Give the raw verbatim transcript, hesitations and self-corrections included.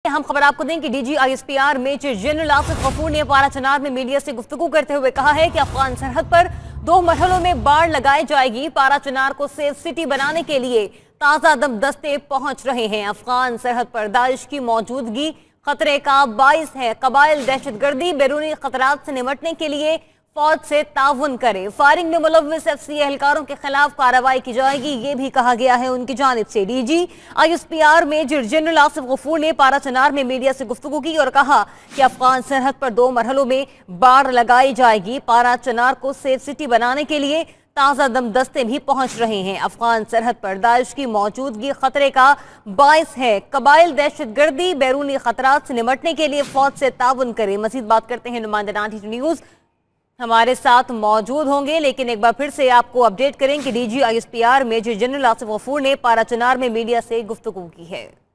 हम खबर आपको दें कि DG ISPR major general Asif Ghafoor ने पारा चनार में मीडिया से गुफ्तगू करते हुए कहा है कि अफगान सरहद पर दो मरहलों में बाढ़ लगाई जाएगी। पारा चनार को सेफ सिटी बनाने के लिए ताजा दम दस्ते पहुंच रहे हैं। अफगान सरहद पर दाइश की मौजूदगी खतरे का बाइस है। कबाइल दहशतगर्दी बैरूनी खतरात से निपटने के लिए फौज से ताउन करे। फायरिंग में मुलव्विस एफसी एहलकारों के खिलाफ कार्रवाई की जाएगी, ये भी कहा गया है उनकी जानिब से। DG ISPR major general Asif Ghafoor ने पारा चनार में मीडिया से गुफ्तगू की और कहा कि अफगान सरहद पर दो मरहलों में बाढ़ लगाई जाएगी। पारा चनार को सेफ सिटी बनाने के लिए ताजा दम दस्ते भी पहुंच रहे हैं। अफगान सरहद पर दाइश की मौजूदगी खतरे का बाइस है। कबाइल दहशतगर्दी बैरूनी खतरात से निपटने के लिए फौज से ताउन करे। मजीद बात करते हैं नुमाइंदा न्यूज हमारे साथ मौजूद होंगे, लेकिन एक बार फिर से आपको अपडेट करें कि DG ISPR major general Asif Ghafoor ने पारा चनार में मीडिया से गुफ्तगू की है।